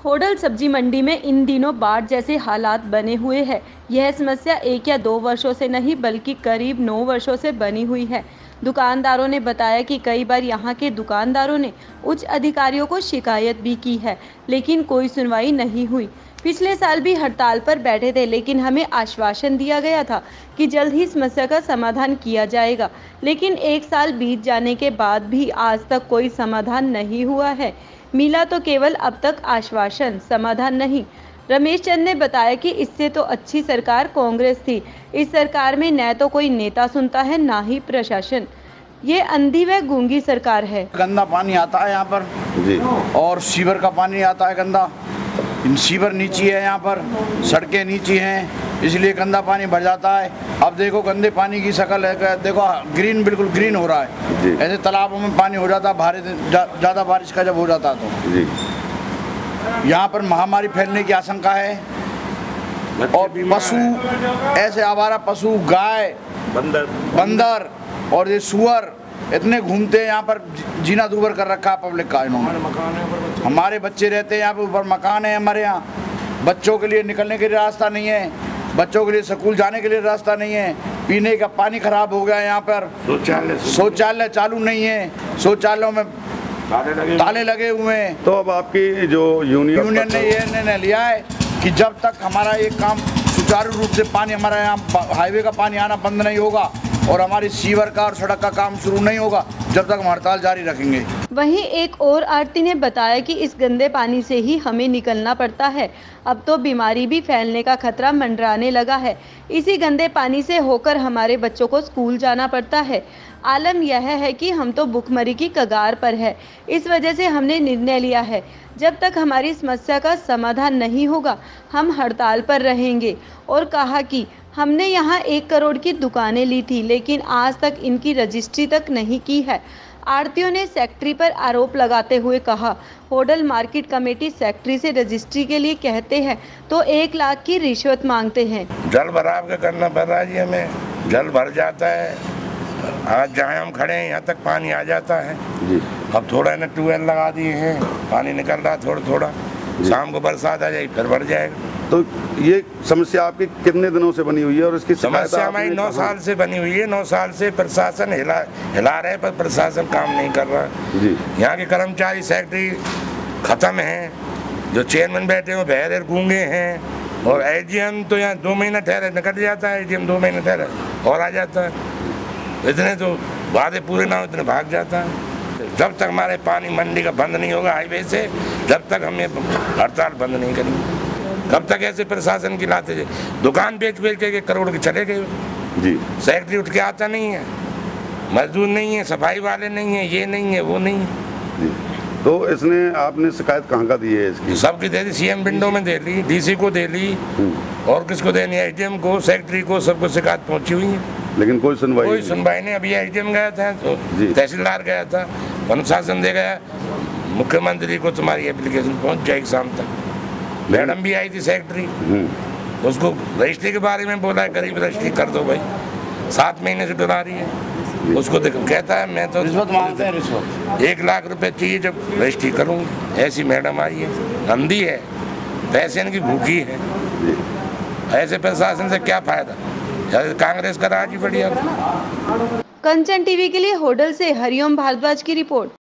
होडल सब्जी मंडी में इन दिनों बाढ़ जैसे हालात बने हुए हैं। यह समस्या 1 या 2 वर्षों से नहीं बल्कि करीब 9 वर्षों से बनी हुई है। दुकानदारों ने बताया कि कई बार यहां के दुकानदारों ने उच्च अधिकारियों को शिकायत भी की है, लेकिन कोई सुनवाई नहीं हुई। पिछले साल भी हड़ताल पर बैठे थे, लेकिन हमें आश्वासन दिया गया था कि जल्द ही समस्या का समाधान किया जाएगा, लेकिन 1 साल बीत जाने के बाद भी आज तक कोई समाधान नहीं हुआ है। मिला तो केवल अब तक आश्वासन, समाधान नहीं। रमेश चंद ने बताया कि इससे तो अच्छी सरकार कांग्रेस थी। इस सरकार में न तो कोई नेता सुनता है, ना ही प्रशासन। ये अंधी व गूंगी सरकार है। गंदा पानी आता है यहाँ पर जी, और सीवर का पानी आता है गंदा। सीवर नीचे है, यहाँ पर सड़कें नीचे हैं, इसलिए गंदा पानी भर जाता है। अब देखो गंदे पानी की शक्ल है, देखो ग्रीन, बिल्कुल ग्रीन हो रहा है। ऐसे तालाबों में पानी हो जाता है भारी, ज़्यादा बारिश का जब हो जाता तो जी। यहाँ पर महामारी फैलने की आशंका है। और पशु, ऐसे आवारा पशु, गाय, बंदर और ये सुअर इतने घूमते हैं यहाँ पर, जीना दूभर कर रखा है पब्लिक का इन्होंने। हमारे बच्चे रहते हैं यहाँ पे, ऊपर मकान है हमारे यहाँ। बच्चों के लिए निकलने के लिए रास्ता नहीं है, बच्चों के लिए स्कूल जाने के लिए रास्ता नहीं है, पीने का पानी खराब हो गया है यहाँ पर। शौचालय चालू नहीं है, शौचालयों में ताले लगे हुए हैं। तो अब आपकी जो यूनियन ने ये निर्णय लिया है कि जब तक हमारा ये काम सुचारू रूप से पानी, हमारा यहाँ हाईवे का पानी आना बंद नहीं होगा और हमारी सीवर का और सड़क का काम शुरू नहीं होगा, जब तक हम हड़ताल जारी रखेंगे। वहीं एक और आरती ने बताया कि इस गंदे पानी से ही हमें निकलना पड़ता है। अब तो बीमारी भी फैलने का खतरा मंडराने लगा है। इसी गंदे पानी से होकर हमारे बच्चों को स्कूल जाना पड़ता है। आलम यह है कि हम तो भुखमरी की कगार पर है। इस वजह से हमने निर्णय लिया है, जब तक हमारी समस्या का समाधान नहीं होगा हम हड़ताल पर रहेंगे। और कहा कि हमने यहाँ 1 करोड़ की दुकानें ली थी, लेकिन आज तक इनकी रजिस्ट्री तक नहीं की है। आड़तियों ने सेक्रेटरी पर आरोप लगाते हुए कहा, होडल मार्केट कमेटी सेक्रेटरी से रजिस्ट्री के लिए कहते हैं तो 1 लाख की रिश्वत मांगते हैं। जल भराव का करना पड़ रहा है जी, हमें जल भर जाता है। आज जहाँ हम खड़े हैं यहाँ तक पानी आ जाता है जी। अब थोड़ा ना ट्यूबवेल लगा दिए हैं, पानी निकल रहा है थोड़ा थोड़ा। शाम को बरसात आ जाएगी फिर बढ़ जाएगा। तो ये समस्या आपकी कितने दिनों से बनी हुई है और इसकी समस्या हमारी 9 साल से बनी हुई है। 9 साल से प्रशासन हिला रहे, पर प्रशासन काम नहीं कर रहा जी। यहाँ के कर्मचारी सेक्रेटरी खत्म हैं, जो चेयरमैन बैठे हैं बहरे गूंगे हैं, और एजीएम तो यहाँ 2 महीना ठहरे निकल जाता है, एजीएम 2 महीने ठहरे और आ जाता है। इतने तो वादे पूरे ना हो इतने भाग जाता है। जब तक हमारे पानी मंडी का बंद नहीं होगा हाईवे से, जब तक हम ये हड़ताल बंद नहीं करेंगे। कब तक ऐसे प्रशासन की लाते थे? दुकान बेच के 1 करोड़ के चले गए जी। सेक्रेटरी उठ के आता नहीं है, मजदूर नहीं है, सफाई वाले नहीं है, ये नहीं है, वो नहीं है जी। तो इसने आपने शिकायत कहाँ का दी है इसकी? सबकी दे दी, सीएम विंडो में दे ली, डीसी को दे ली, और किसको देनी है? एजीएम को, सेक्रेटरी को, सबको शिकायत पहुंची हुई है, लेकिन कोई सुनवाई नहीं। अभी एजीएम गया था तो तहसीलदार गया था, अनुशासन दे गया, मुख्यमंत्री को तुम्हारी एप्लीकेशन पहुंच जाएगी शाम तक। मैडम भी आई थी सेक्रेटरी, उसको रजिस्ट्री के बारे में बोला है, गरीब रजिस्ट्री कर दो भाई, 7 महीने से डरा रही है। उसको कहता है मैं तो रिश्वत मांगते हैं, रिश्वत 1 लाख रुपए चाहिए जब रजिस्ट्री करूँगी। ऐसी मैडम आई है, अंधी है, पैसे की भूखी है। ऐसे प्रशासन से क्या फायदा? कांग्रेस का राज ही बढ़िया। कंचन टीवी के लिए होडल से हरिओम भारद्वाज की रिपोर्ट।